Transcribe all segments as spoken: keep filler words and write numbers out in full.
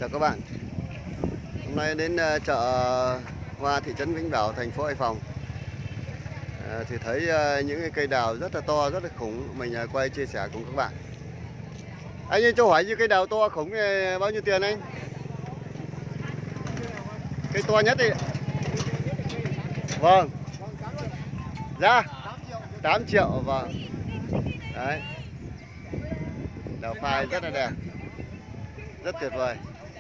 chào các bạn. Hôm nay đến chợ hoa thị trấn Vĩnh Bảo, thành phố Hải Phòng. À, thì thấy những cái cây đào rất là to, rất là khủng. Mình quay chia sẻ cùng các bạn. Anh ơi, cho hỏi như cây đào to khủng này bao nhiêu tiền anh? Cây to nhất đi. Vâng. Giá tám triệu. Vâng. Đấy. Đào phai rất là đẹp, rất tuyệt vời.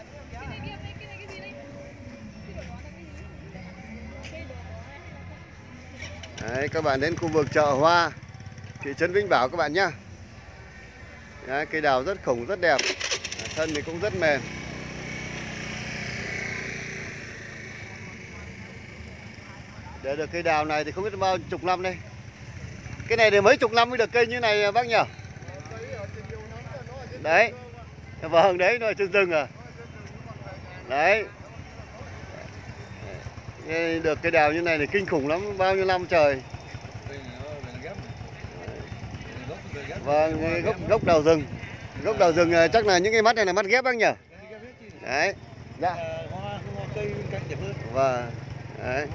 Đấy, các bạn đến khu vực chợ hoa thị trấn Vĩnh Bảo các bạn nhé. Đấy, cây đào rất khủng, rất đẹp, thân thì cũng rất mềm. Để được cây đào này thì không biết bao chục năm đây. Cái này thì mấy chục năm mới được cây như này bác nhỉ? Đấy. Vâng, đấy nó ở trên rừng à. Đấy. Được cây đào như này thì kinh khủng lắm, bao nhiêu năm trời. Vâng, gốc gốc đào rừng. Gốc đào rừng chắc là những cái mắt này là mắt ghép bác nhỉ? Đấy. Dạ. Vâng. Đấy.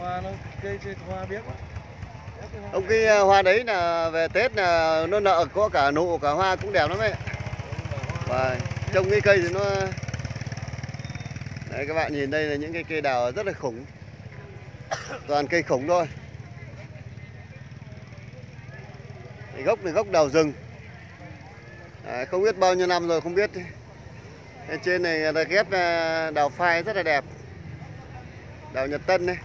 Ông cái hoa đấy là về Tết là nó nở, có cả nụ cả hoa cũng đẹp lắm ấy. Và trông cái cây thì nó đấy, các bạn nhìn đây là những cái cây đào rất là khủng. Toàn cây khủng thôi. Cái gốc này gốc đào rừng. À, không biết bao nhiêu năm rồi không biết. Bên trên này là ghép đào phai rất là đẹp. Đào Nhật Tân này.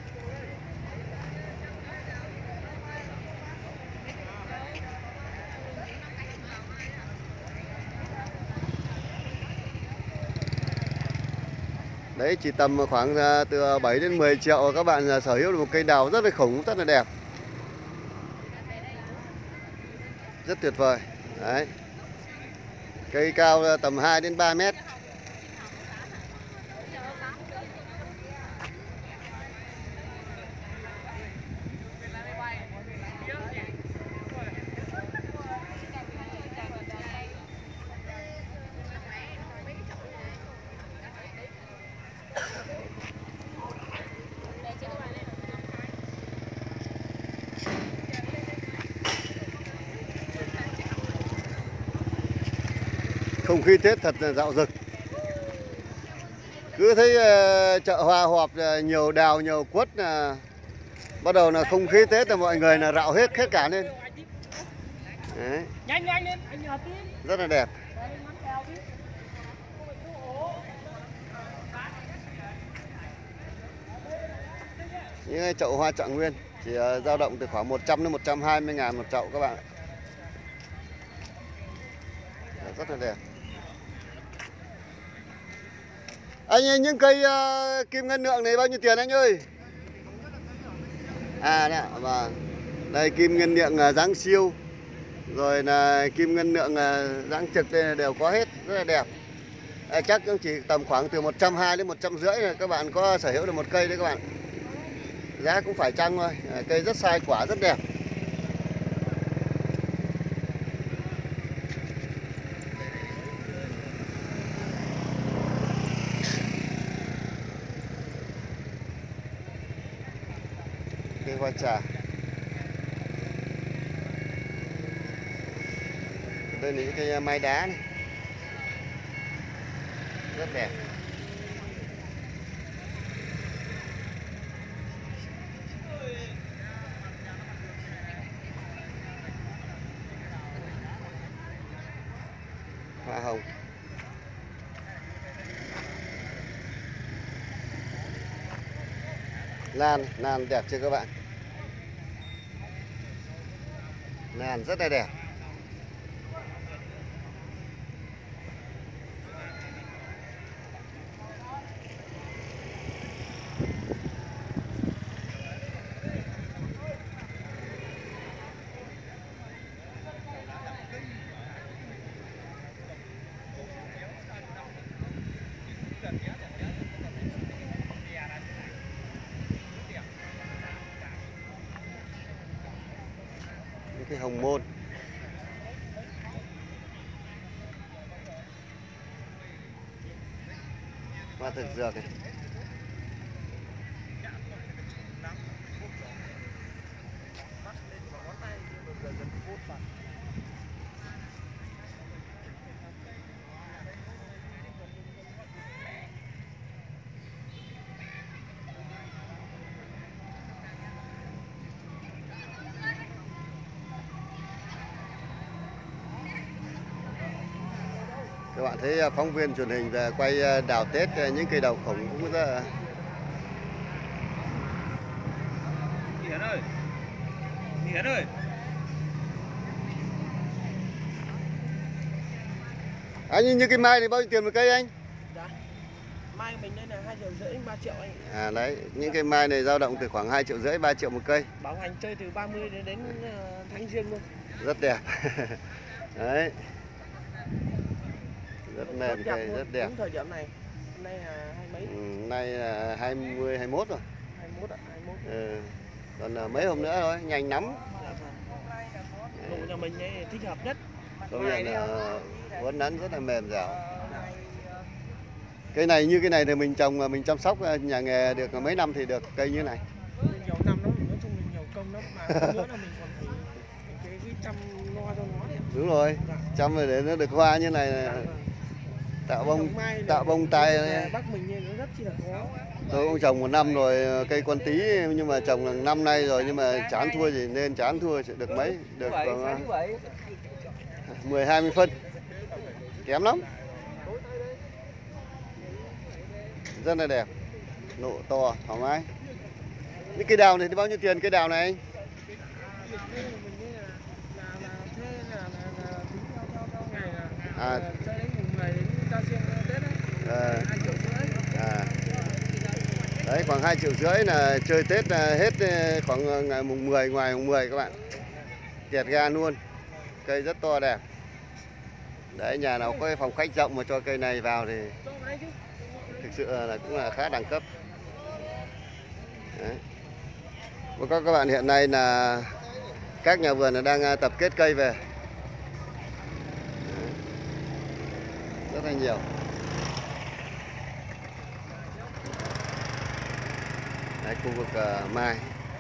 Đấy, chỉ tầm khoảng từ bảy đến mười triệu các bạn sở hữu được một cây đào rất là khủng, rất là đẹp. Rất tuyệt vời. Đấy. Cây cao tầm hai đến ba mét. Không khí Tết thật là dạo dực. Cứ thấy uh, chợ hoa họp uh, nhiều đào, nhiều quất là uh, bắt đầu là không khí Tết là mọi người là rạo hết hết cả lên. Đấy. Rất là đẹp. Những chậu hoa Trạng Nguyên chỉ uh, dao động từ khoảng một trăm đến một trăm hai mươi ngàn một chậu các bạn. Rất là đẹp. Anh ơi, những cây uh, kim ngân lượng này bao nhiêu tiền anh ơi? À đấy, và đây kim ngân lượng uh, dáng siêu, rồi là kim ngân lượng uh, dáng trực đây đều có hết, rất là đẹp. À, chắc cũng chỉ tầm khoảng từ một trăm hai mươi đến một trăm rưỡi là các bạn có sở hữu được một cây đấy các bạn. Giá cũng phải chăng thôi, à, cây rất sai quả, rất đẹp. Cây hoa trà. Đây là những cây mai đá này. Rất đẹp. Hoa hồng. Lan, lan đẹp chưa các bạn? Lan rất là đẹp. Cái hồng môn. Hoa thực dược này. Các bạn thấy phóng viên truyền hình về quay đào Tết những cây đào khổng cũng rất là... Hiển ơi, Hiển ơi. Anh như, như cây mai thì bao nhiêu tiền một cây anh? Dạ. Mai mình đây là hai triệu rưỡi đến ba triệu anh. À đấy, những cây mai này dao động từ khoảng hai triệu rưỡi ba triệu một cây. Bảo hành chơi từ ba mươi đến đến tháng Giêng luôn. Rất đẹp. Đấy. Rất mềm cây, rất đẹp. Đúng thời điểm này. Hôm nay là hai mấy? Ừ, nay là hai mươi hai mươi mốt rồi. hai mươi mốt ạ, hai mươi mốt. Ừ. Còn là mấy hôm nữa thôi, nhanh lắm. Dạ vâng. Nụ nhà mình đây thích hợp nhất. Công nhận là uốn nắn rất là mềm dẻo. Cây này như cái này thì mình trồng mà mình chăm sóc nhà nghề được mấy năm thì được cây như này. Nhiều năm lắm, nói chung là nhiều công lắm mà hơn nữa là mình còn phải cái, cái chăm lo cho nó đấy. Đúng rồi, dạ. Chăm rồi để nó được hoa như này là tạo bông tạo bông tai. Bắc mình như nó rất chi là khó. Tôi cũng trồng một năm rồi cây con tí nhưng mà trồng là năm nay rồi nhưng mà chán thua gì nên chán thua chỉ được mấy được còn mười hai mươi phân. Kém lắm. Rất là đẹp. Nụ to, thoải mái. Những cây đào này thì bao nhiêu tiền cây đào này anh? À. À. Đấy khoảng hai triệu rưỡi là chơi Tết là hết khoảng ngày mùng mười, ngoài mùng mười các bạn. Tiệt ga luôn. Cây rất to đẹp. Đấy, nhà nào có phòng khách rộng mà cho cây này vào thì thực sự là cũng là khá đẳng cấp. Đấy. Và các bạn hiện nay là các nhà vườn đang tập kết cây về. Đấy. Rất là nhiều. Đấy, khu vực uh, mai.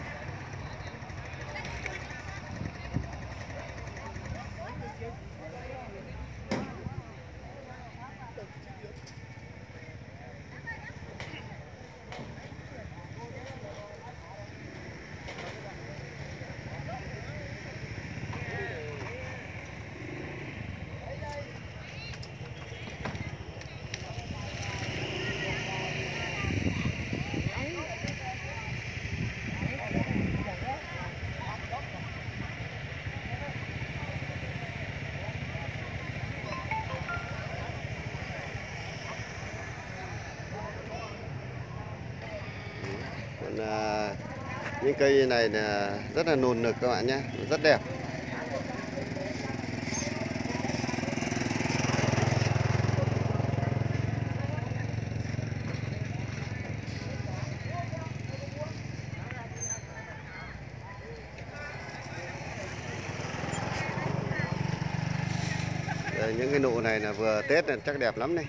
Còn à, những cây này là rất là nồn nực các bạn nhé, rất đẹp. Đây, những cái nụ này là vừa Tết là chắc đẹp lắm này.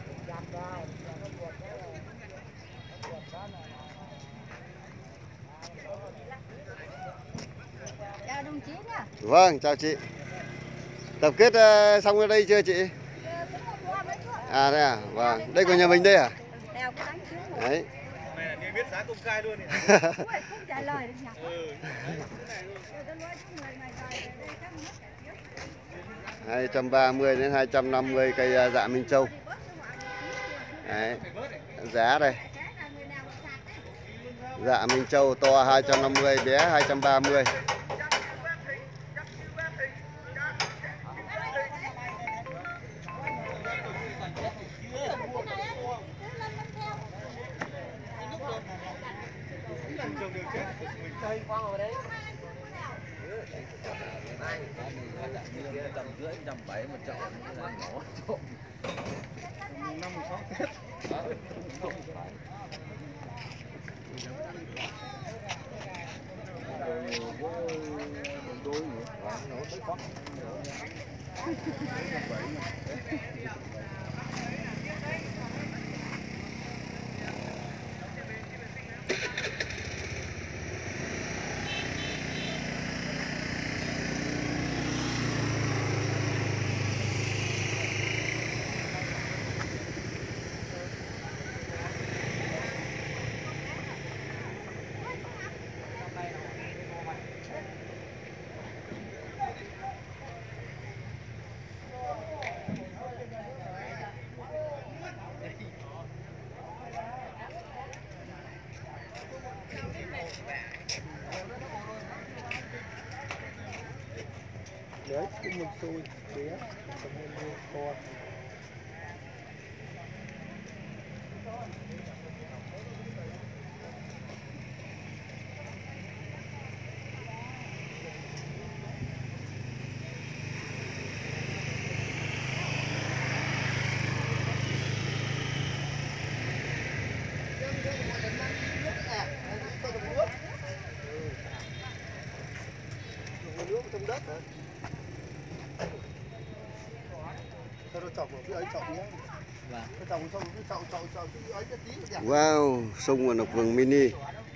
Chào đồng chí nhá. Vâng, chào chị. Tập kết uh, xong ở đây chưa chị? À đây à, vâng. Đây của nhà mình đây à? Đấy. Này là niêm yết giá công khai luôn. Không trả lời được nhỉ? hai trăm ba mươi đến hai trăm năm mươi cây dạ Minh Châu. Đấy. Giá đây. Dạ Minh Châu to hai trăm năm mươi, bé hai trăm ba mươi. Tầm rưỡi, tầm bảy một chậu nhỏ. Năm sáu Tết. Đấy, cái mực xôi bé, còn nên mua to. Nước trong đất hả? Cho nó chọc vào cái ấy chọc nhé. Vâng. Chọc xong cái chọc chọc chọc cái ấy cái tí đẹp. Wow, sông Nguồn Lộc Vừng mini.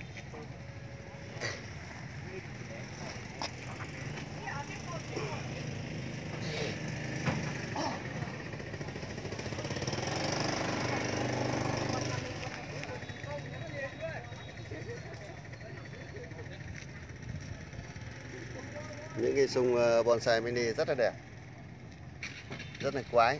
Những cái sung bonsai mini rất là đẹp, rất là quái.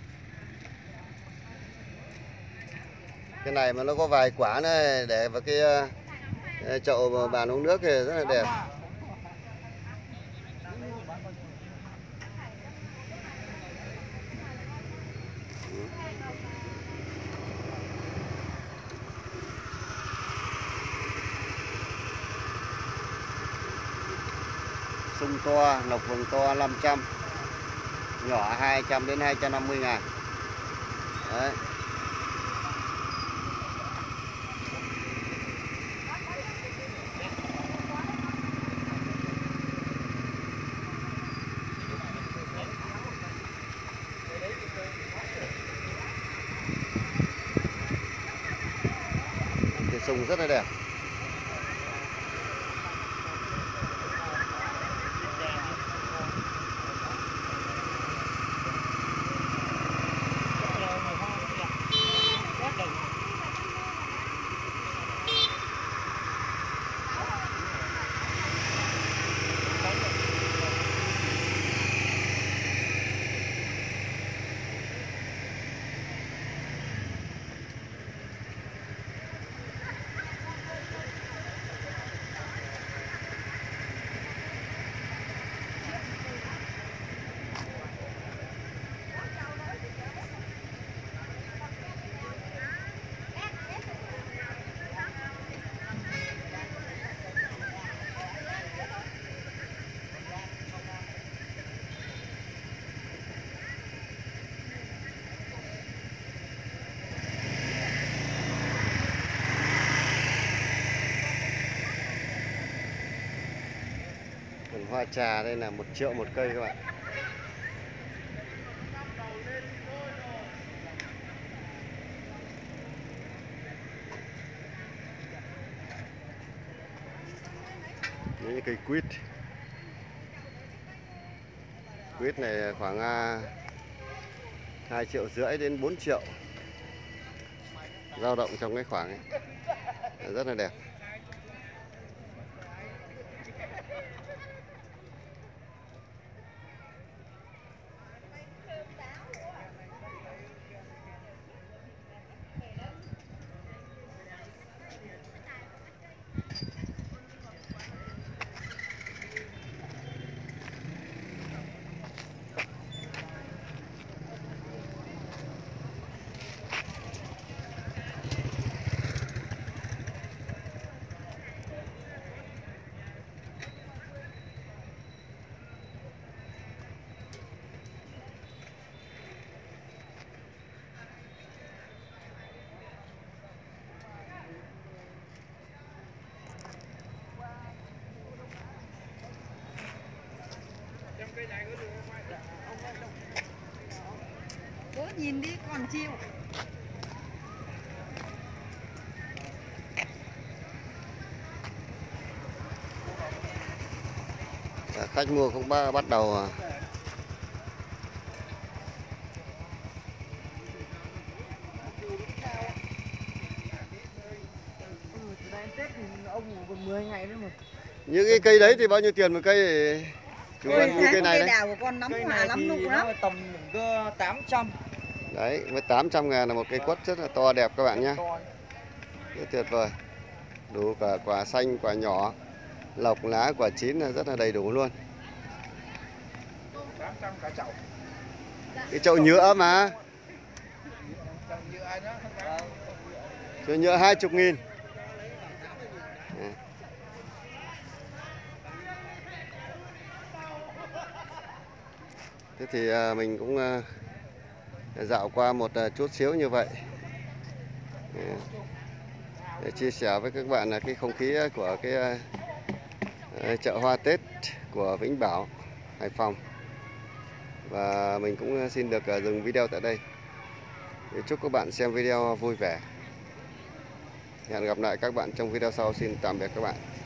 Cái này mà nó có vài quả nữa để vào cái chậu bàn uống nước thì rất là đẹp. Sung to, Lộc Vừng to năm trăm, nhỏ hai trăm đến hai trăm năm mươi ngàn. Đấy. Cái sung rất là đẹp. Hoa trà đây là một triệu một cây các bạn. Những cây quýt. Quýt này khoảng hai triệu rưỡi đến bốn triệu. Dao động trong cái khoảng ấy. Rất là đẹp. Bố nhìn đi còn chiều. Khách mua cũng bắt đầu à. Những cái cây đấy thì bao nhiêu tiền một cây? Chú ơi, như cây này đấy. Đào của con nóng hòa lắm nụ lắm. Tầm tám trăm. Đấy, với tám trăm ngàn là một cây quất rất là to đẹp các bạn nhé. Rất tuyệt vời. Đủ cả quả xanh, quả nhỏ, lộc lá, quả chín là rất là đầy đủ luôn. tám trăm cả chậu. Cái chậu nhựa mà. Chậu nhựa đó. Chậu nhựa hai chục nghìn. Thế thì à, mình cũng à, dạo qua một à, chút xíu như vậy để chia sẻ với các bạn là cái không khí của cái à, chợ hoa Tết của Vĩnh Bảo, Hải Phòng. Và mình cũng xin được à, dừng video tại đây. Để chúc các bạn xem video vui vẻ. Hẹn gặp lại các bạn trong video sau. Xin tạm biệt các bạn.